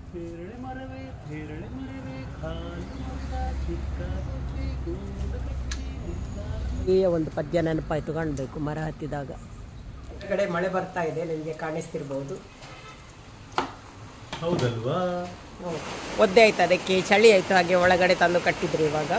ಪೇರಳೆ ಮರವೇ ಕಾಲು ಮುರಿದ ಚಿಕ್ಕ ಬುಟ್ಟಿ ಗೂಡು ಕಟ್ಟಿ ಈ ಒಂದು ಪದ್ಯ ನೆನಪಾಯ್ತು ಕಾಣಬೇಕು ಮರ ಹತ್ತಿದಾಗ. ಈ ಕಡೆ ಮಳೆ ಬರ್ತಾ ಇದೆ, ನಿಮಗೆ ಕಾಣಿಸ್ತಿರ್ಬೋದು. ಹೌದಲ್ವಾ? ಒದ್ದೆ ಆಯ್ತು, ಅದಕ್ಕೆ ಚಳಿ ಆಯ್ತು, ಹಾಗೆ ಒಳಗಡೆ ತಂದು ಕಟ್ಟಿದ್ರು. ಇವಾಗ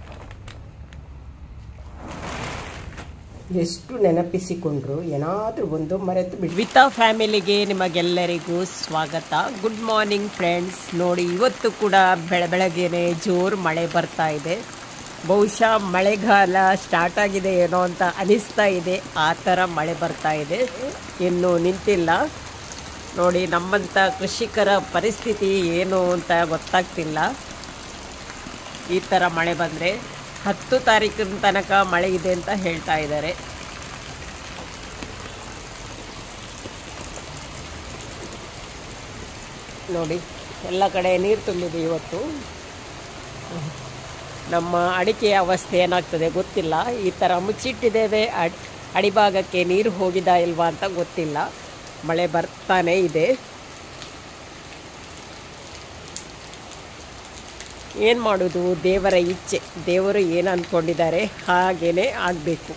ಎಷ್ಟು ನೆನಪಿಸಿಕೊಂಡ್ರು ಏನಾದರೂ ಒಂದು ಮರೆತು ಬಿಡಿ. ವಿತಾ ಫ್ಯಾಮಿಲಿಗೆ ನಿಮಗೆಲ್ಲರಿಗೂ ಸ್ವಾಗತ. Good morning friends. ನೋಡಿ, ಇವತ್ತು ಕೂಡ ಬೆಳಗ್ಗೆನೆ ಜೋರು ಮಳೆ ಬರ್ತಾ ಇದೆ. ಬಹುಶಃ ಮಳೆಗಾಲ ಸ್ಟಾರ್ಟ್ ಆಗಿದೆ ಏನೋ ಅಂತ ಅನಿಸ್ತಾ ಇದೆ. ಆ ಥರ ಮಳೆ ಬರ್ತಾ ಇದೆ, ಇನ್ನೂ ನಿಂತಿಲ್ಲ. ನೋಡಿ, ನಮ್ಮಂಥ ಕೃಷಿಕರ ಪರಿಸ್ಥಿತಿ ಏನು ಅಂತ ಗೊತ್ತಾಗ್ತಿಲ್ಲ. ಈ ಥರ ಮಳೆ ಬಂದರೆ 10 ತಾರೀಕಿನ ತನಕ ಮಳೆ ಇದೆ ಅಂತ ಹೇಳ್ತಾ ಇದ್ದಾರೆ. ನೋಡಿ, ಎಲ್ಲ ಕಡೆ ನೀರು ತುಂಬಿದೆ ಇವತ್ತು. ನಮ್ಮ ಅಡಿಕೆಯ ಅವಸ್ಥೆ ಏನಾಗ್ತದೆ ಗೊತ್ತಿಲ್ಲ. ಈ ಥರ ಮುಚ್ಚಿಟ್ಟಿದ್ದೇವೆ, ಅಡಿಭಾಗಕ್ಕೆ ನೀರು ಹೋಗಿದಾ ಇಲ್ವಾ ಅಂತ ಗೊತ್ತಿಲ್ಲ. ಮಳೆ ಬರ್ತಾನೇ ಇದೆ. ಏನು ಮಾಡೋದು, ದೇವರ ಇಚ್ಛೆ. ದೇವರು ಏನು ಅಂದ್ಕೊಂಡಿದ್ದಾರೆ ಹಾಗೇ ಆಗಬೇಕು.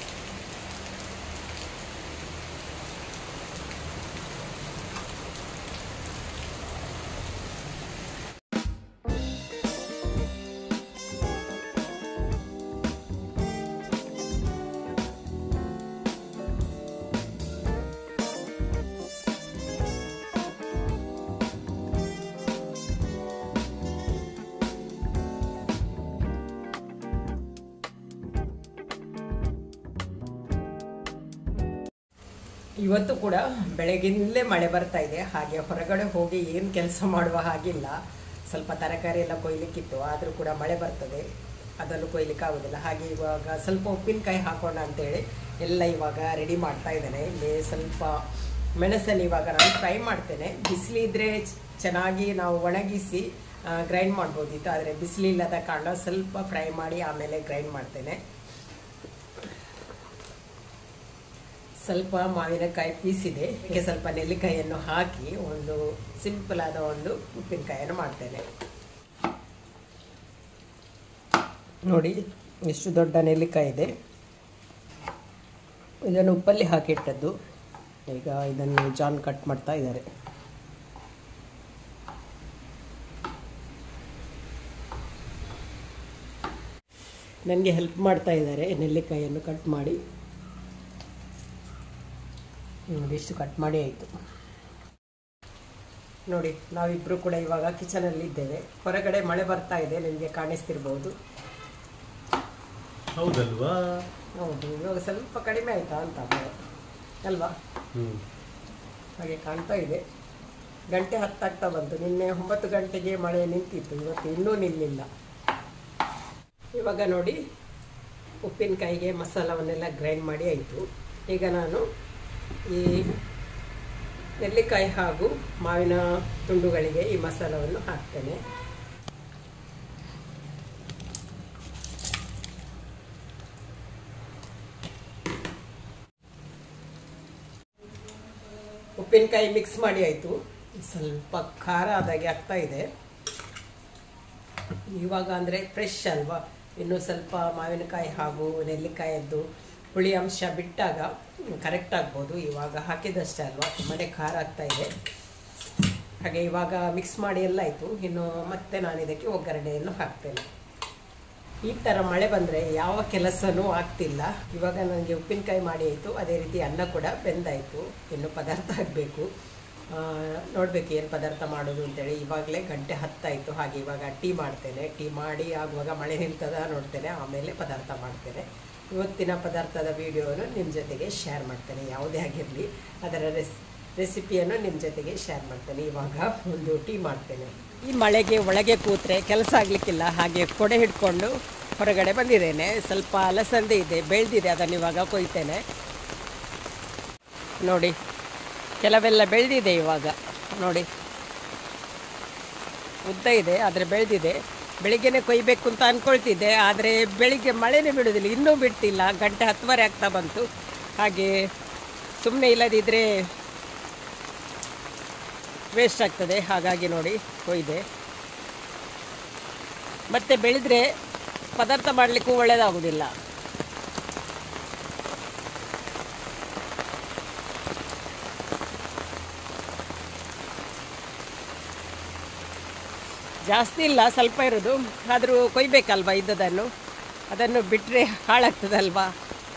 ಇವತ್ತು ಕೂಡ ಬೆಳಗಿನಲ್ಲೇ ಮಳೆ ಬರ್ತಾ ಇದೆ. ಹಾಗೆ ಹೊರಗಡೆ ಹೋಗಿ ಏನು ಕೆಲಸ ಮಾಡುವ ಹಾಗಿಲ್ಲ. ಸ್ವಲ್ಪ ತರಕಾರಿ ಎಲ್ಲ ಕೊಯ್ಲಿಕ್ಕಿತ್ತು, ಆದರೂ ಕೂಡ ಮಳೆ ಬರ್ತದೆ, ಅದನ್ನು ಕೊಯ್ಲಿಕ್ಕಾಗೋದಿಲ್ಲ. ಹಾಗೆ ಇವಾಗ ಸ್ವಲ್ಪ ಉಪ್ಪಿನಕಾಯಿ ಹಾಕೋಣ ಅಂತೇಳಿ ಎಲ್ಲ ಇವಾಗ ರೆಡಿ ಮಾಡ್ತಾ ಇದ್ದೇನೆ. ಇಲ್ಲಿ ಸ್ವಲ್ಪ ಮೆಣಸನ್ನು ಇವಾಗ ನಾನು ಫ್ರೈ ಮಾಡ್ತೇನೆ. ಬಿಸಿಲಿದ್ರೆ ಚೆನ್ನಾಗಿ ನಾವು ಒಣಗಿಸಿ ಗ್ರೈಂಡ್ ಮಾಡ್ಬೋದಿತ್ತು, ಆದರೆ ಬಿಸಿಲಿಲ್ಲದ ಕಾರಣ ಸ್ವಲ್ಪ ಫ್ರೈ ಮಾಡಿ ಆಮೇಲೆ ಗ್ರೈಂಡ್ ಮಾಡ್ತೇನೆ. ಸ್ವಲ್ಪ ಮಾವಿನಕಾಯಿ ಪೀಸಿದೆ, ಇದಕ್ಕೆ ಸ್ವಲ್ಪ ನೆಲ್ಲಿಕಾಯಿಯನ್ನು ಹಾಕಿ ಒಂದು ಸಿಂಪಲ್ ಆದ ಒಂದು ಉಪ್ಪಿನಕಾಯಿಯನ್ನು ಮಾಡ್ತೇನೆ. ನೋಡಿ, ಎಷ್ಟು ದೊಡ್ಡ ನೆಲ್ಲಿಕಾಯಿ ಇದೆ. ಇದನ್ನು ಉಪ್ಪಲ್ಲಿ ಹಾಕಿಟ್ಟದ್ದು. ಈಗ ಇದನ್ನು ಜಾನ್ ಕಟ್ ಮಾಡ್ತಾ ಇದ್ದಾರೆ. ನನಗೆ ಹೆಲ್ಪ್ ಮಾಡ್ತಾ ಇದ್ದಾರೆ ನೆಲ್ಲಿಕಾಯಿಯನ್ನು ಕಟ್ ಮಾಡಿ. ನೋಡಿ, ಇಷ್ಟು ಕಟ್ ಮಾಡಿ ಆಯಿತು. ನೋಡಿ, ನಾವಿಬ್ಬರು ಕೂಡ ಇವಾಗ ಕಿಚನಲ್ಲಿ ಇದ್ದೇವೆ. ಹೊರಗಡೆ ಮಳೆ ಬರ್ತಾ ಇದೆ, ನಿಮಗೆ ಕಾಣಿಸ್ತಿರ್ಬೋದು. ಹೌದಲ್ವಾ? ಹೌದು, ಇವಾಗ ಸ್ವಲ್ಪ ಕಡಿಮೆ ಆಯ್ತಾ ಅಂತ ಮಳೆ ಅಲ್ವಾ? ಹಾಗೆ ಕಾಣ್ತಾ ಇದೆ. ಗಂಟೆ 10 ಆಗ್ತಾ ಬಂತು. ನಿನ್ನೆ 9 ಗಂಟೆಗೆ ಮಳೆ ನಿಂತಿತ್ತು, ಇವತ್ತು ಇನ್ನೂ ನಿಲ್ಲಿಲ್ಲ. ಇವಾಗ ನೋಡಿ, ಉಪ್ಪಿನಕಾಯಿಗೆ ಮಸಾಲವನ್ನೆಲ್ಲ ಗ್ರೈಂಡ್ ಮಾಡಿ ಆಯಿತು. ಈಗ ನಾನು ಈ ನೆಲ್ಲಿಕಾಯಿ ಹಾಗೂ ಮಾವಿನ ತುಂಡುಗಳಿಗೆ ಈ ಮಸಾಲವನ್ನು ಹಾಕ್ತೇನೆ. ಉಪ್ಪಿನಕಾಯಿ ಮಿಕ್ಸ್ ಮಾಡಿ ಆಯಿತು. ಸ್ವಲ್ಪ ಖಾರ ಆದಾಗೆ ಆಗ್ತಾ ಇದೆ. ಇವಾಗ ಅಂದರೆ ಫ್ರೆಶ್ ಅಲ್ವಾ, ಇನ್ನೂ ಸ್ವಲ್ಪ ಮಾವಿನಕಾಯಿ ಹಾಗೂ ನೆಲ್ಲಿಕಾಯದ್ದು ಹುಳಿ ಅಂಶ ಬಿಟ್ಟಾಗ ಕರೆಕ್ಟ್ ಆಗ್ಬೋದು. ಇವಾಗ ಹಾಕಿದಷ್ಟೇ ಅಲ್ವಾ, ತುಂಬಾ ಖಾರ ಆಗ್ತಾ ಇದೆ. ಹಾಗೆ ಇವಾಗ ಮಿಕ್ಸ್ ಮಾಡಿ ಎಲ್ಲ ಆಯಿತು. ಇನ್ನು ಮತ್ತೆ ನಾನು ಇದಕ್ಕೆ ಒಗ್ಗರಣೆಯನ್ನು ಹಾಕ್ತೇನೆ. ಈ ಥರ ಮಳೆ ಬಂದರೆ ಯಾವ ಕೆಲಸನೂ ಆಗ್ತಿಲ್ಲ. ಇವಾಗ ನನಗೆ ಉಪ್ಪಿನಕಾಯಿ ಮಾಡಿ ಆಯಿತು, ಅದೇ ರೀತಿ ಅನ್ನ ಕೂಡ ಬೆಂದಾಯಿತು. ಇನ್ನು ಪದಾರ್ಥ ಆಗಬೇಕು, ನೋಡಬೇಕು ಏನು ಪದಾರ್ಥ ಮಾಡೋದು ಅಂತೇಳಿ. ಇವಾಗಲೇ ಗಂಟೆ 10 ಆಯಿತು. ಹಾಗೆ ಇವಾಗ ಟೀ ಮಾಡ್ತೇನೆ. ಟೀ ಮಾಡಿ ಆಗುವಾಗ ಮಳೆ ನಿಲ್ತದ ನೋಡ್ತೇನೆ, ಆಮೇಲೆ ಪದಾರ್ಥ ಮಾಡ್ತೇನೆ. ಇವತ್ತಿನ ಪದಾರ್ಥದ ವಿಡಿಯೋವನ್ನು ನಿಮ್ಮ ಜೊತೆಗೆ ಶೇರ್ ಮಾಡ್ತೇನೆ. ಯಾವುದೇ ಆಗಿರಲಿ ಅದರ ರೆಸಿಪಿಯನ್ನು ನಿಮ್ಮ ಜೊತೆಗೆ ಶೇರ್ ಮಾಡ್ತೇನೆ. ಇವಾಗ ಒಂದು ಟೀ ಮಾಡ್ತೇನೆ. ಈ ಮಳೆಗೆ ಒಳಗೆ ಕೂತ್ರೆ ಕೆಲಸ ಆಗಲಿಕ್ಕಿಲ್ಲ. ಹಾಗೆ ಕೊಡೆ ಹಿಡ್ಕೊಂಡು ಹೊರಗಡೆ ಬಂದಿದ್ದೇನೆ. ಸ್ವಲ್ಪ ಅಲಸಂದೆ ಇದೆ, ಬೆಳೆದಿದೆ, ಅದನ್ನು ಇವಾಗ ಕೊಯ್ತೇನೆ. ನೋಡಿ, ಕೆಲವೆಲ್ಲ ಬೆಳೆದಿದೆ ಇವಾಗ. ನೋಡಿ, ಉದ್ದ ಇದೆ, ಆದರೆ ಬೆಳೆದಿದೆ. ಬೆಳಿಗ್ಗೆನೇ ಕೊಯ್ಬೇಕು ಅಂತ ಅಂದ್ಕೊಳ್ತಿದ್ದೆ, ಆದರೆ ಬೆಳಿಗ್ಗೆ ಮಳೆನೇ ಬಿಡೋದಿಲ್ಲ, ಇನ್ನೂ ಬಿಡ್ತಿಲ್ಲ. ಗಂಟೆ 10:30 ಆಗ್ತಾ ಬಂತು. ಹಾಗೆ ಸುಮ್ಮನೆ ಇಲ್ಲದಿದ್ದರೆ ವೇಸ್ಟ್ ಆಗ್ತದೆ. ಹಾಗಾಗಿ ನೋಡಿ ಕೊಯ್ದೆ. ಮತ್ತೆ ಬೆಳೆದ್ರೆ ಪದಾರ್ಥ ಮಾಡಲಿಕ್ಕೂ ಒಳ್ಳೆಯದಾಗೋದಿಲ್ಲ. ಜಾಸ್ತಿ ಇಲ್ಲ, ಸ್ವಲ್ಪ ಇರೋದು. ಆದರೂ ಕೊಯ್ಬೇಕಲ್ವ ಇದ್ದದನ್ನು, ಅದನ್ನು ಬಿಟ್ಟರೆ ಹಾಳಾಗ್ತದಲ್ವಾ.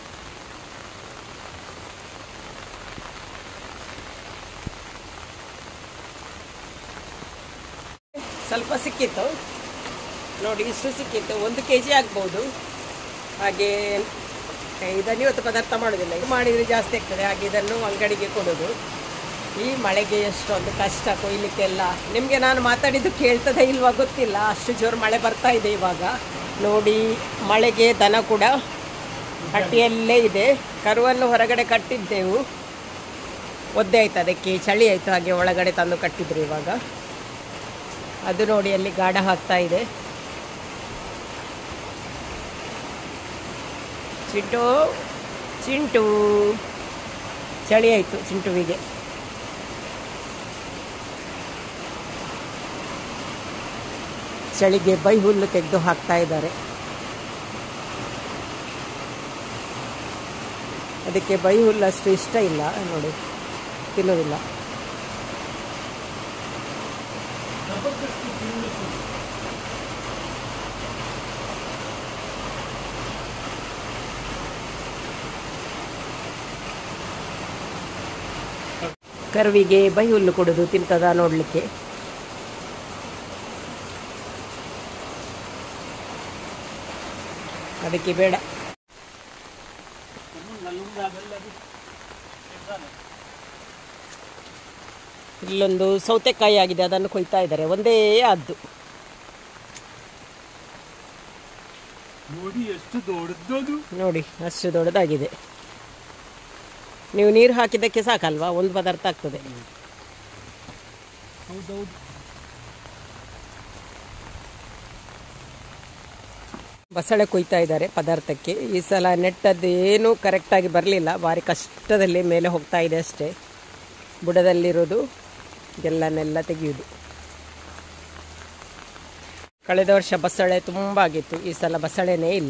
ಸ್ವಲ್ಪ ಸಿಕ್ಕಿತ್ತು ನೋಡಿ, ಇಷ್ಟು ಸಿಕ್ಕಿತ್ತು. 1 kg ಆಗ್ಬೋದು. ಹಾಗೆ ಇದನ್ನು ಇವತ್ತು ಪದಾರ್ಥ ಮಾಡೋದಿಲ್ಲ, ಇದು ಮಾಡಿದರೆ ಜಾಸ್ತಿ ಆಗ್ತದೆ. ಹಾಗೆ ಇದನ್ನು ಅಂಗಡಿಗೆ ಕೊಡೋದು. ಈ ಮಳೆಗೆ ಎಷ್ಟೊಂದು ಕಷ್ಟ ಕೊಯ್ಲಿಕ್ಕೆಲ್ಲ. ನಿಮಗೆ ನಾನು ಮಾತಾಡಿದ್ದು ಕೇಳ್ತದೆ ಇಲ್ವಾ ಗೊತ್ತಿಲ್ಲ, ಅಷ್ಟು ಜೋರು ಮಳೆ ಬರ್ತಾ ಇದೆ ಇವಾಗ ನೋಡಿ. ಮಳೆಗೆ ದನ ಕೂಡ ಹಟ್ಟಿಯಲ್ಲೇ ಇದೆ. ಕರುವನ್ನು ಹೊರಗಡೆ ಕಟ್ಟಿದ್ದೆವು, ಒದ್ದೆ ಆಯ್ತು, ಅದಕ್ಕೆ ಚಳಿ ಆಯಿತು. ಹಾಗೆ ಒಳಗಡೆ ತಂದು ಕಟ್ಟಿದ್ರು. ಇವಾಗ ಅದು ನೋಡಿ ಅಲ್ಲಿ ಗಾಢ ಹಾಕ್ತಾ ಇದೆ. ಚಿಂಟು ಚಳಿ ಆಯಿತು ಚಿಂಟುವಿಗೆ. ಚಳಿಗೆ ಬೈ ಹುಲ್ಲು ತೆಗೆದು ಹಾಕ್ತಾ ಇದ್ದಾರೆ. ಅದಕ್ಕೆ ಬೈ ಹುಲ್ಲು ಅಷ್ಟು ಇಷ್ಟ ಇಲ್ಲ ನೋಡಿ, ತಿನ್ನೋದಿಲ್ಲ. ಕರುವಿಗೆ ಬೈ ಹುಲ್ಲು ಕೊಡೋದು, ತಿಂತದ ನೋಡಲಿಕ್ಕೆ. ಅದಕ್ಕೆ ಬೇಡ. ಇಲ್ಲೊಂದು ಸೌತೆಕಾಯಿ ಆಗಿದೆ, ಅದನ್ನು ಕೊಯ್ತಾ ಇದ್ದಾರೆ. ಒಂದೇ ಆದ್ದು ನೋಡಿ, ಎಷ್ಟು ದೊಡ್ಡದು ನೋಡಿ, ಅಷ್ಟು ದೊಡ್ಡದಾಗಿದೆ. ನೀವು ನೀರು ಹಾಕಿದ್ದಕ್ಕೆ ಸಾಕಲ್ವಾ, ಒಂದು ಪದಾರ್ಥ ಆಗ್ತದೆ. ಹೌದೌದು. ಬಸಳೆ ಕೊಯ್ತಾ ಇದ್ದಾರೆ ಪದಾರ್ಥಕ್ಕೆ. ಈ ಸಲ ನೆಟ್ಟದ್ದು ಏನೂ ಕರೆಕ್ಟಾಗಿ ಬರಲಿಲ್ಲ, ಭಾರಿ ಕಷ್ಟದಲ್ಲಿ ಮೇಲೆ ಹೋಗ್ತಾ ಇದೆ ಅಷ್ಟೇ. ಬುಡದಲ್ಲಿರೋದು ಎಲ್ಲನೆಲ್ಲ ತೆಗೆಯುವುದು. ಕಳೆದ ವರ್ಷ ಬಸಳೆ ತುಂಬ ಆಗಿತ್ತು, ಈ ಸಲ ಬಸಳೆನೇ ಇಲ್ಲ.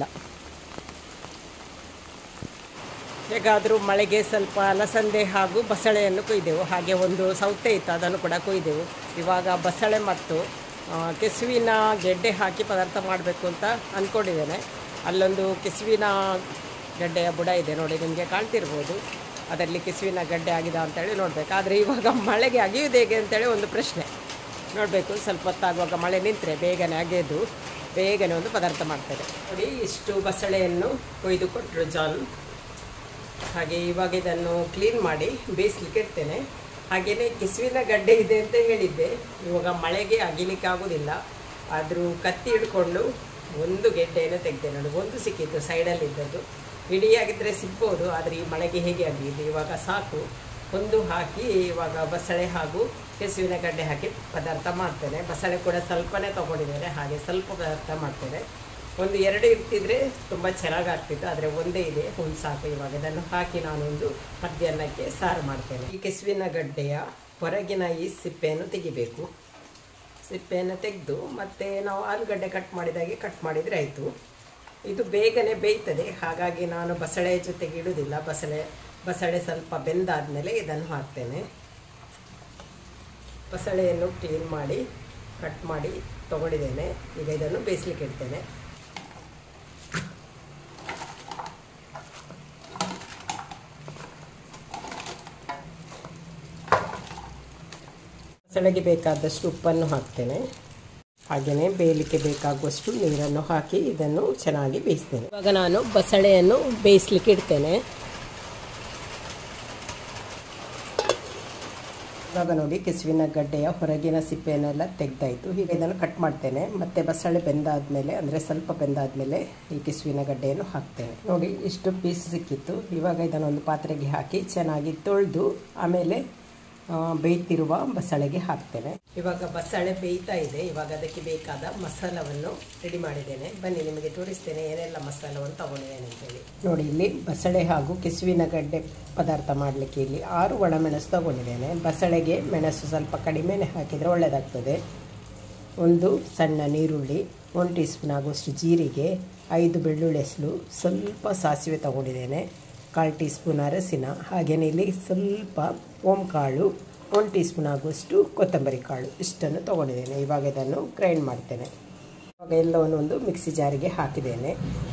ಹೇಗಾದರೂ ಮಳೆಗೆ ಸ್ವಲ್ಪ ಅಲಸಂದೆ ಹಾಗೂ ಬಸಳೆಯನ್ನು ಕೊಯ್ದೆವು. ಹಾಗೆ ಒಂದು ಸೌತೆ ಇತ್ತು, ಅದನ್ನು ಕೂಡ ಕೊಯ್ದೆವು. ಇವಾಗ ಬಸಳೆ ಮತ್ತು ಕೆಸುವಿನ ಗೆಡ್ಡೆ ಹಾಕಿ ಪದಾರ್ಥ ಮಾಡಬೇಕು ಅಂತ ಅಂದ್ಕೊಂಡಿದ್ದೇನೆ. ಅಲ್ಲೊಂದು ಕೆಸುವಿನ ಗಡ್ಡೆಯ ಬುಡ ಇದೆ ನೋಡಿ, ನಿಮಗೆ ಕಾಣ್ತಿರ್ಬೋದು. ಅದರಲ್ಲಿ ಕೆಸುವಿನ ಗಡ್ಡೆ ಆಗಿದೆ ಅಂತೇಳಿ ನೋಡಬೇಕು. ಆದರೆ ಇವಾಗ ಮಳೆಗೆ ಅಗೆಯುವುದು ಹೇಗೆ ಅಂತೇಳಿ ಒಂದು ಪ್ರಶ್ನೆ. ನೋಡಬೇಕು, ಸ್ವಲ್ಪ ಹೊತ್ತಾಗುವಾಗ ಮಳೆ ನಿಂತರೆ ಬೇಗನೆ ಅಗೆದು ಬೇಗನೆ ಒಂದು ಪದಾರ್ಥ ಮಾಡ್ತಾರೆ ನೋಡಿ. ಇಷ್ಟು ಬಸಳೆಯನ್ನು ಕೊಯ್ದು ಕೊಟ್ಟರು ಜಾನ್. ಹಾಗೆ ಇವಾಗ ಇದನ್ನು ಕ್ಲೀನ್ ಮಾಡಿ ಬೇಯಿಸ್ಲಿಕ್ಕೆ ಇಡ್ತೇನೆ. ಹಾಗೆಯೇ ಕೆಸುವಿನ ಗಡ್ಡೆ ಇದೆ ಅಂತ ಹೇಳಿದ್ದೆ. ಇವಾಗ ಮಳೆಗೆ ಅಗಿಲಿಕ್ಕೆ ಆಗೋದಿಲ್ಲ, ಆದರೂ ಕತ್ತಿ ಹಿಡ್ಕೊಂಡು ಒಂದು ಗೆಡ್ಡೆಯನ್ನು ತೆಗೆದೆ ನೋಡಿ. ಒಂದು ಸಿಕ್ಕಿತ್ತು ಸೈಡಲ್ಲಿದ್ದದ್ದು, ಇಡಿಯಾಗಿದ್ದರೆ ಸಿಗ್ಬೋದು. ಆದರೆ ಈ ಮಳೆಗೆ ಹೇಗೆ ಆಗಿದೆ, ಇವಾಗ ಸಾಕು. ಒಂದು ಹಾಕಿ ಇವಾಗ ಬಸಳೆ ಹಾಗೂ ಕೆಸುವಿನ ಗಡ್ಡೆ ಹಾಕಿ ಪದಾರ್ಥ ಮಾಡ್ತೇನೆ. ಬಸಳೆ ಕೂಡ ಸ್ವಲ್ಪನೇ ತೊಗೊಂಡಿದ್ದೇನೆ, ಹಾಗೆ ಸ್ವಲ್ಪ ಪದಾರ್ಥ ಮಾಡ್ತೇನೆ. ಒಂದು 2 ಇರ್ತಿದ್ರೆ ತುಂಬ ಚೆನ್ನಾಗಾಗ್ತಿತ್ತು, ಆದರೆ ಒಂದೇ ಇದೆ, ಒಂದು ಸಾಕು. ಇವಾಗ ಇದನ್ನು ಹಾಕಿ ನಾನೊಂದು ಮಧ್ಯಾಹ್ನಕ್ಕೆ ಸಾರು ಮಾಡ್ತೇನೆ. ಈ ಕೆಸುವಿನ ಗಡ್ಡೆಯ ಹೊರಗಿನ ಈ ಸಿಪ್ಪೆಯನ್ನು ತೆಗಿಬೇಕು. ಸಿಪ್ಪೆಯನ್ನು ತೆಗೆದು ಮತ್ತೆ ನಾವು ಆಲೂಗಡ್ಡೆ ಕಟ್ ಮಾಡಿದಾಗೆ ಕಟ್ ಮಾಡಿದರೆ ಆಯಿತು. ಇದು ಬೇಗನೆ ಬೇಯ್ತದೆ, ಹಾಗಾಗಿ ನಾನು ಬಸಳೆ ಜೊತೆಗೆ ಇಡುವುದಿಲ್ಲ. ಬಸಳೆ ಸ್ವಲ್ಪ ಬೆಂದಾದಮೇಲೆ ಇದನ್ನು ಹಾಕ್ತೇನೆ. ಬಸಳೆಯನ್ನು ಕ್ಲೀನ್ ಮಾಡಿ ಕಟ್ ಮಾಡಿ ತೊಗೊಂಡಿದ್ದೇನೆ. ಈಗ ಇದನ್ನು ಬೇಯಿಸ್ಲಿಕ್ಕೆ ಇಡ್ತೇನೆ. ಬಸಳೆಗೆ ಬೇಕಾದಷ್ಟು ಉಪ್ಪನ್ನು ಹಾಕ್ತೇನೆ. ಹಾಗೆಯೇ ಬೇಯಲಿಕ್ಕೆ ಬೇಕಾಗುವಷ್ಟು ನೀರನ್ನು ಹಾಕಿ ಇದನ್ನು ಚೆನ್ನಾಗಿ ಬೇಯಿಸ್ತೇನೆ. ಇವಾಗ ನಾನು ಬಸಳೆಯನ್ನು ಬೇಯಿಸ್ಲಿಕ್ಕೆ ಇಡ್ತೇನೆ. ಇವಾಗ ನೋಡಿ, ಕೆಸುವಿನ ಗಡ್ಡೆಯ ಹೊರಗಿನ ಸಿಪ್ಪೆಯನ್ನೆಲ್ಲ ತೆಗೆದಾಯಿತು. ಹೀಗೆ ಇದನ್ನು ಕಟ್ ಮಾಡ್ತೇನೆ. ಮತ್ತು ಬಸಳೆ ಬೆಂದಾದಮೇಲೆ, ಅಂದರೆ ಸ್ವಲ್ಪ ಬೆಂದಾದಮೇಲೆ ಈ ಕೆಸುವಿನ ಗಡ್ಡೆಯನ್ನು ಹಾಕ್ತೇನೆ. ನೋಡಿ, ಇಷ್ಟು ಪೀಸ್ ಸಿಕ್ಕಿತ್ತು. ಇವಾಗ ಇದನ್ನೊಂದು ಪಾತ್ರೆಗೆ ಹಾಕಿ ಚೆನ್ನಾಗಿ ತೊಳೆದು ಆಮೇಲೆ ಬೇಯ್ತಿರುವ ಬಸಳೆಗೆ ಹಾಕ್ತೇನೆ. ಇವಾಗ ಬಸಳೆ ಬೇಯ್ತಾ ಇದೆ. ಇವಾಗ ಅದಕ್ಕೆ ಬೇಕಾದ ಮಸಾಲವನ್ನು ರೆಡಿ ಮಾಡಿದ್ದೇನೆ. ಬನ್ನಿ ನಿಮಗೆ ತೋರಿಸ್ತೇನೆ ಏನೆಲ್ಲ ಮಸಾಲವನ್ನು ತಗೊಂಡಿದ್ದೇನೆ ಅಂತೇಳಿ. ನೋಡಿ, ಇಲ್ಲಿ ಬಸಳೆ ಹಾಗೂ ಕೆಸುವಿನ ಗಡ್ಡೆ ಪದಾರ್ಥ ಮಾಡಲಿಕ್ಕೆ ಇಲ್ಲಿ 6 ಒಣಮೆಣಸು ತಗೊಂಡಿದ್ದೇನೆ. ಬಸಳೆಗೆ ಮೆಣಸು ಸ್ವಲ್ಪ ಕಡಿಮೆನೆ ಹಾಕಿದರೆ ಒಳ್ಳೆಯದಾಗ್ತದೆ. 1 ಸಣ್ಣ ನೀರುಳ್ಳಿ, 1 ಟೀ ಸ್ಪೂನ್ ಆಗುವಷ್ಟು ಜೀರಿಗೆ, 5 ಬೆಳ್ಳುಳ್ಳಿ ಹೆಸರು, ಸ್ವಲ್ಪ ಸಾಸಿವೆ ತಗೊಂಡಿದ್ದೇನೆ, 1/4 ಟೀ ಸ್ಪೂನ್ ಅರಸಿನ, ಹಾಗೆಯೇ ಇಲ್ಲಿ ಸ್ವಲ್ಪ ಓಂಕಾಳು, 1 ಟೀ ಸ್ಪೂನ್ ಆಗುವಷ್ಟು ಕೊತ್ತಂಬರಿ ಕಾಳು, ಇಷ್ಟನ್ನು ತೊಗೊಂಡಿದ್ದೇನೆ. ಇವಾಗ ಇದನ್ನು ಗ್ರೈಂಡ್ ಮಾಡ್ತೇನೆ. ಇವಾಗ ಎಲ್ಲವನ್ನು ಒಂದು ಮಿಕ್ಸಿ ಜಾರಿಗೆ ಹಾಕಿದ್ದೇನೆ.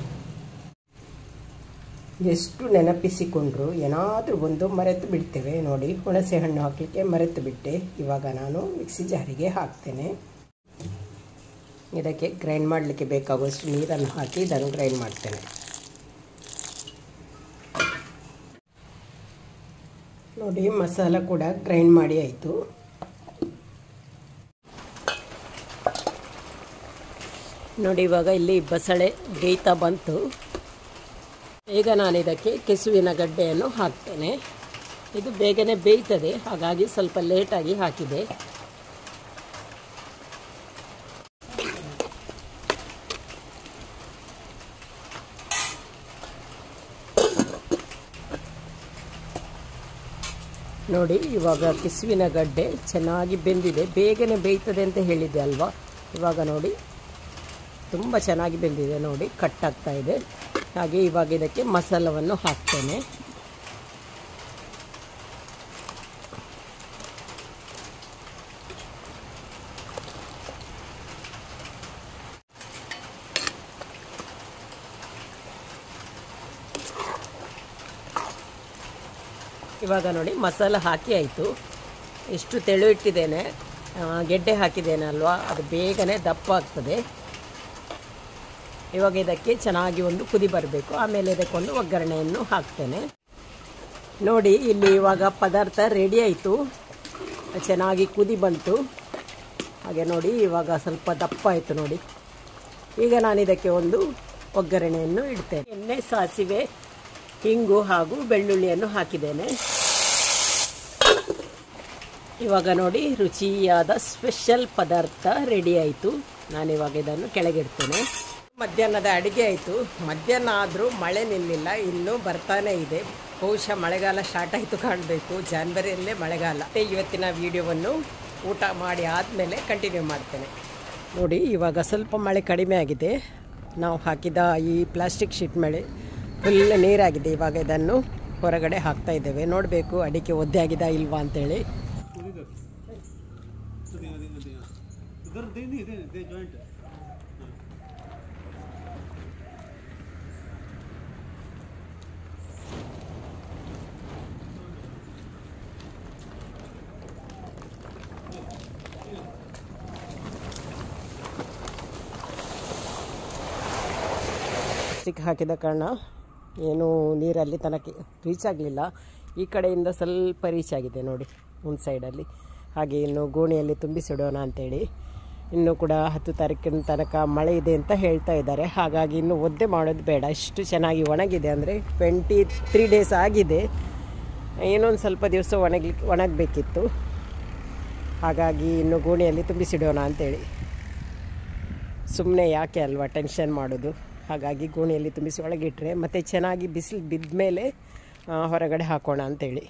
ಎಷ್ಟು ನೆನಪಿಸಿಕೊಂಡ್ರು ಏನಾದರೂ ಒಂದು ಮರೆತು ಬಿಡ್ತೇವೆ. ನೋಡಿ, ಹುಣಸೆ ಹಣ್ಣು ಹಾಕಲಿಕ್ಕೆ ಮರೆತು ಬಿಟ್ಟೆ. ಇವಾಗ ನಾನು ಮಿಕ್ಸಿ ಜಾರಿಗೆ ಹಾಕ್ತೇನೆ. ಇದಕ್ಕೆ ಗ್ರೈಂಡ್ ಮಾಡಲಿಕ್ಕೆ ಬೇಕಾಗುವಷ್ಟು ನೀರನ್ನು ಹಾಕಿ ಇದನ್ನು ಗ್ರೈಂಡ್ ಮಾಡ್ತೇನೆ. ನೋಡಿ, ಮಸಾಲ ಕೂಡ ಗ್ರೈಂಡ್ ಮಾಡಿ ಆಯಿತು. ನೋಡಿ, ಇವಾಗ ಇಲ್ಲಿ ಬಸಳೆ ಬೇಯ್ತಾ ಬಂತು. ಈಗ ನಾನು ಇದಕ್ಕೆ ಕೆಸುವಿನ ಗಡ್ಡೆಯನ್ನು ಹಾಕ್ತೇನೆ. ಇದು ಬೇಗನೆ ಬೇಯ್ತದೆ, ಹಾಗಾಗಿ ಸ್ವಲ್ಪ ಲೇಟಾಗಿ ಹಾಕಿದೆ. ನೋಡಿ, ಇವಾಗ ಕೆಸುವಿನ ಗಡ್ಡೆ ಚೆನ್ನಾಗಿ ಬೆಂದಿದೆ. ಬೇಗನೆ ಬೇಯ್ತದೆ ಅಂತ ಹೇಳಿದ್ದೆ ಅಲ್ವಾ. ಇವಾಗ ನೋಡಿ, ತುಂಬ ಚೆನ್ನಾಗಿ ಬೆಂದಿದೆ. ನೋಡಿ, ಕಟ್ಟಾಗ್ತಾ ಇದೆ. ಹಾಗೆ ಇವಾಗ ಇದಕ್ಕೆ ಮಸಾಲವನ್ನು ಹಾಕ್ತೇನೆ. ಇವಾಗ ನೋಡಿ, ಮಸಾಲ ಹಾಕಿ ಆಯಿತು. ಎಷ್ಟು ತೆಳು ಇಟ್ಟಿದ್ದೇನೆ, ಗೆಡ್ಡೆ ಹಾಕಿದ್ದೇನೆ ಅಲ್ವಾ, ಅದು ಬೇಗನೆ ದಪ್ಪ ಆಗ್ತದೆ. ಇವಾಗ ಇದಕ್ಕೆ ಚೆನ್ನಾಗಿ ಒಂದು ಕುದಿ ಬರಬೇಕು. ಆಮೇಲೆ ಇದಕ್ಕೊಂದು ಒಗ್ಗರಣೆಯನ್ನು ಹಾಕ್ತೇನೆ. ನೋಡಿ, ಇಲ್ಲಿ ಇವಾಗ ಪದಾರ್ಥ ರೆಡಿ ಆಯಿತು. ಚೆನ್ನಾಗಿ ಕುದಿ ಬಂತು. ಹಾಗೆ ನೋಡಿ, ಇವಾಗ ಸ್ವಲ್ಪ ದಪ್ಪ ಆಯಿತು. ನೋಡಿ, ಈಗ ನಾನು ಇದಕ್ಕೆ ಒಂದು ಒಗ್ಗರಣೆಯನ್ನು ಇಡ್ತೇನೆ. ಎಣ್ಣೆ, ಸಾಸಿವೆ, ಹಿಂಗು ಹಾಗೂ ಬೆಳ್ಳುಳ್ಳಿಯನ್ನು ಹಾಕಿದ್ದೇನೆ. ಇವಾಗ ನೋಡಿ, ರುಚಿಯಾದ ಸ್ಪೆಷಲ್ ಪದಾರ್ಥ ರೆಡಿ ಆಯಿತು. ನಾನಿವಾಗ ಇದನ್ನು ಕೆಳಗಿಡ್ತೇನೆ. ಮಧ್ಯಾಹ್ನದ ಅಡುಗೆ ಆಯಿತು. ಮಧ್ಯಾಹ್ನ ಆದರೂ ಮಳೆ ನಿಲ್ಲಿಲ್ಲ, ಇನ್ನೂ ಬರ್ತಾನೆ ಇದೆ. ಬಹುಶಃ ಮಳೆಗಾಲ ಸ್ಟಾರ್ಟ್ ಆಯಿತು ಕಾಣಬೇಕು. ಜಾನ್ವರಿಯಲ್ಲೇ ಮಳೆಗಾಲ. ಇವತ್ತಿನ ವಿಡಿಯೋವನ್ನು ಊಟ ಮಾಡಿ ಆದಮೇಲೆ ಕಂಟಿನ್ಯೂ ಮಾಡ್ತೇನೆ. ನೋಡಿ, ಇವಾಗ ಸ್ವಲ್ಪ ಮಳೆ ಕಡಿಮೆ ಆಗಿದೆ. ನಾವು ಹಾಕಿದ ಈ ಪ್ಲಾಸ್ಟಿಕ್ ಶೀಟ್ ಮೇಲೆ ಫುಲ್ ನೀರಾಗಿದೆ. ಇವಾಗ ಇದನ್ನು ಹೊರಗಡೆ ಹಾಕ್ತಾ ಇದ್ದೇವೆ. ನೋಡಬೇಕು ಅಡಿಕೆ ಒದ್ದೆ ಆಗಿದೆ ಇಲ್ವಾ ಅಂತೇಳಿ. ಪ್ಲಾಸ್ಟಿಕ್ ಹಾಕಿದ ಕಾರಣ ಏನು ನೀರಲ್ಲಿ ತನಕ ರೀಚ್ ಆಗಲಿಲ್ಲ. ಈ ಕಡೆಯಿಂದ ಸ್ವಲ್ಪ ರೀಚ್ ಆಗಿದೆ ನೋಡಿ, ಒಂದು ಸೈಡಲ್ಲಿ. ಹಾಗೆ ಇನ್ನು ಗೋಣಿಯಲ್ಲಿ ತುಂಬಿಸಿಡೋಣ ಅಂತೇಳಿ. ಇನ್ನೂ ಕೂಡ 10 ತಾರೀಕಿನ ತನಕ ಮಳೆ ಇದೆ ಅಂತ ಹೇಳ್ತಾ ಇದ್ದಾರೆ. ಹಾಗಾಗಿ ಇನ್ನು ಒದ್ದೆ ಮಾಡೋದು ಬೇಡ. ಇಷ್ಟು ಚೆನ್ನಾಗಿ ಒಣಗಿದೆ, ಅಂದರೆ 23 ಡೇಸ್ ಆಗಿದೆ. ಏನೊಂದು ಸ್ವಲ್ಪ ದಿವಸ ಒಣಗಬೇಕಿತ್ತು. ಹಾಗಾಗಿ ಇನ್ನು ಗೋಣಿಯಲ್ಲಿ ತುಂಬಿಸಿಡೋಣ ಅಂತೇಳಿ. ಸುಮ್ಮನೆ ಯಾಕೆ ಅಲ್ವಾ ಟೆನ್ಷನ್ ಮಾಡೋದು. ಹಾಗಾಗಿ ಗೋಣಿಯಲ್ಲಿ ತುಂಬಿಸಿ ಒಳಗಿಟ್ರೆ ಮತ್ತು ಚೆನ್ನಾಗಿ ಬಿಸಿಲು ಬಿದ್ದ ಮೇಲೆ ಹೊರಗಡೆ ಹಾಕೋಣ ಅಂತೇಳಿ.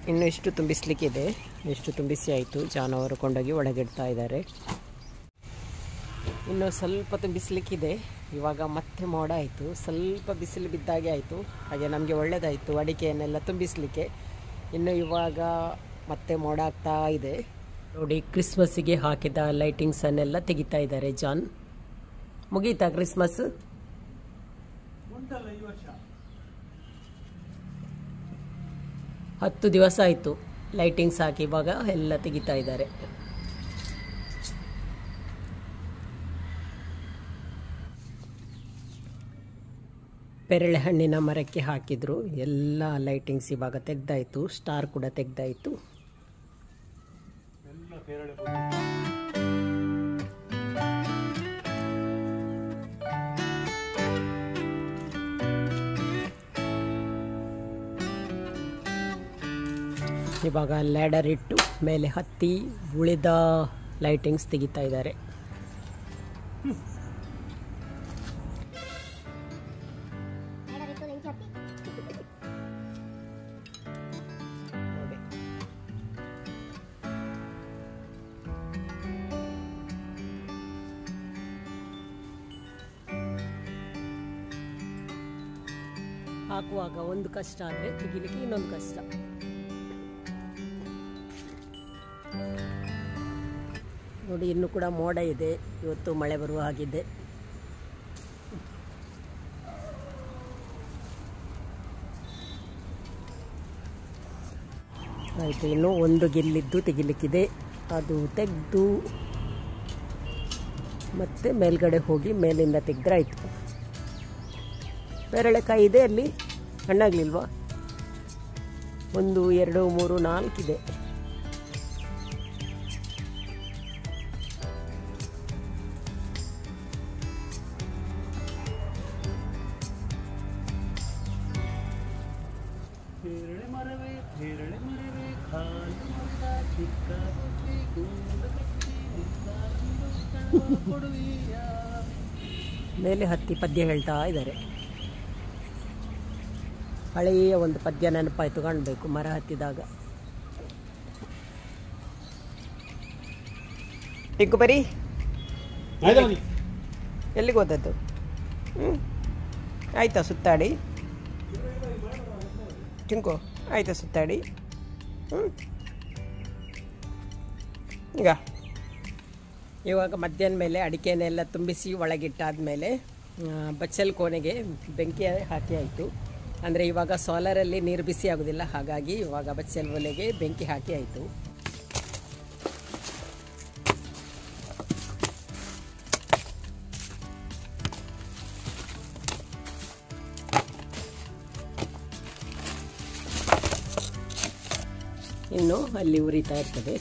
ಇನ್ನು ಇಷ್ಟು ತುಂಬಿಸ್ಲಿಕ್ಕಿದೆ. ಇಷ್ಟು ತುಂಬಿಸಿ ಆಯಿತು. ಜಾನವರು ಕೊಂಡೋಗಿ ಒಳಗಿಡ್ತಾ ಇದ್ದಾರೆ. ಇನ್ನು ಸ್ವಲ್ಪ ತುಂಬಿಸ್ಲಿಕ್ಕಿದೆ. ಇವಾಗ ಮತ್ತೆ ಮೋಡ ಆಯಿತು. ಸ್ವಲ್ಪ ಬಿಸಿಲು ಬಿದ್ದಾಗೆ ಆಯಿತು. ಹಾಗೆ ನಮಗೆ ಒಳ್ಳೆಯದಾಯಿತು ಅಡಿಕೆಯನ್ನೆಲ್ಲ ತುಂಬಿಸಲಿಕ್ಕೆ. ಇನ್ನು ಇವಾಗ ಮತ್ತೆ ಮೋಡ ಆಗ್ತಾ ಇದೆ. ನೋಡಿ, ಕ್ರಿಸ್ಮಸ್ಸಿಗೆ ಹಾಕಿದ ಲೈಟಿಂಗ್ಸನ್ನೆಲ್ಲ ತೆಗಿತಾ ಇದ್ದಾರೆ ಜಾನ್. ಮುಗೀತಾ ಕ್ರಿಸ್ಮಸ್? 10 ದಿವಸ ಆಯಿತು ಲೈಟಿಂಗ್ಸ್ ಹಾಕಿ. ಇವಾಗ ಎಲ್ಲ ತೆಗಿತಾ ಇದ್ದಾರೆ. ಪೇರಳೆ ಹಣ್ಣಿನ ಮರಕ್ಕೆ ಹಾಕಿದ್ರು. ಎಲ್ಲ ಲೈಟಿಂಗ್ಸ್ ಇವಾಗ ತೆಗ್ದಾಯಿತು. ಸ್ಟಾರ್ ಕೂಡ ತೆಗ್ದಾಯಿತು. ಇವಾಗ ಲ್ಯಾಡರ್ ಇಟ್ಟು ಮೇಲೆ ಹತ್ತಿ ಉಳಿದ ಲೈಟಿಂಗ್ಸ್ ತೆಗಿತಾ ಇದ್ದಾರೆ. ಹಾಕುವಾಗ ಒಂದು ಕಷ್ಟ ಆದರೆ ತೆಗಿಲಿಕ್ಕೆ ಇನ್ನೊಂದು ಕಷ್ಟ. ನೋಡಿ, ಇನ್ನೂ ಕೂಡ ಮೋಡ ಇದೆ. ಇವತ್ತು ಮಳೆ ಬರುವ ಹಾಗಿದೆ. ಆಯಿತು. ಇನ್ನು ಒಂದು ಗೆಲ್ಲಿದ್ದು ತೆಗಿಲಿಕ್ಕಿದೆ. ಅದು ತೆಗೆದು ಮತ್ತೆ ಮೇಲ್ಗಡೆ ಹೋಗಿ ಮೇಲಿಂದ ತೆಗೆದ್ರೆ ಆಯಿತು. ಪೇರಳೆಕಾಯಿ ಇದೆ ಅಲ್ಲಿ, ಹಣ್ಣಾಗಲಿಲ್ವಾ? 1 2 3 4 ಇದೆ. ಪೇರಳೆ ಮರವೇ ಪೇರಳೆ ಮರವೇ ಕಾಲು ಮುರಿದ ಚಿಕ್ಕ ಬುಟ್ಟಿ ಗೂಡು ಕಟ್ಟಿ ಕೊಡುವಿಯ. ಮೇಲೆ ಹತ್ತಿ ಪದ್ಯ ಹೇಳ್ತಾ ಇದ್ದಾರೆ. ಹಳೆಯ ಒಂದು ಪದ್ಯ ನೆನಪಾಯ್ತು ಕಾಣಬೇಕು ಮರ ಹತ್ತಿದಾಗ. ಟಿಂಕು ಬರೀ ಎಲ್ಲಿಗೆ ಹೋದದ್ದು? ಆಯ್ತಾ ಸುತ್ತಾಡಿ? ಟಿಂಕು ಆಯ್ತಾ ಸುತ್ತಾಡಿ? ಈಗ ಇವಾಗ ಮಧ್ಯಾಹ್ನ ಮೇಲೆ ಅಡಿಕೆನೆಲ್ಲ ತುಂಬಿಸಿ ಒಳಗಿಟ್ಟಾದಮೇಲೆ ಬಚ್ಚಲ್ ಕೋಣೆಗೆ ಬೆಂಕಿ ಹಾಕಿ ಆಯಿತು. ಅಂದರೆ ಇವಾಗ ಸೋಲಾರಲ್ಲಿ ನೀರು ಬಿಸಿ ಆಗೋದಿಲ್ಲ, ಹಾಗಾಗಿ ಇವಾಗ ಬಚ್ಚಲ್ ಒಲೆಗೆ ಬೆಂಕಿ ಹಾಕಿ ಆಯಿತು. ಇನ್ನು ಅಲ್ಲಿ ಉರಿತಾ ಇರ್ತದೆ.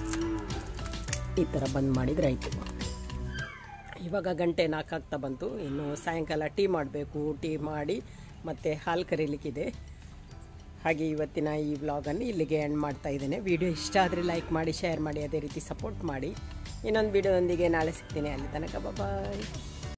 ಈ ಥರ ಬಂದ್ ಮಾಡಿದರೆ ಆಯಿತು. ಇವಾಗ ಗಂಟೆ 4 ಆಗ್ತಾ ಬಂತು. ಇನ್ನು ಸಾಯಂಕಾಲ ಟೀ ಮಾಡಬೇಕು. ಟೀ ಮಾಡಿ ಮತ್ತು ಹಾಲು ಕರೀಲಿಕ್ಕಿದೆ. ಹಾಗೆ ಇವತ್ತಿನ ಈ ವ್ಲಾಗನ್ನು ಇಲ್ಲಿಗೆ ಎಂಡ್ ಮಾಡ್ತಾ ಇದ್ದೇನೆ. ವಿಡಿಯೋ ಇಷ್ಟ ಆದರೆ ಲೈಕ್ ಮಾಡಿ, ಶೇರ್ ಮಾಡಿ, ಅದೇ ರೀತಿ ಸಪೋರ್ಟ್ ಮಾಡಿ. ಇನ್ನೊಂದು ವಿಡಿಯೋದೊಂದಿಗೆ ನಾಳೆ ಸಿಗ್ತೀನಿ. ಅಲ್ಲಿ ತನಕ ಬಾಯ್.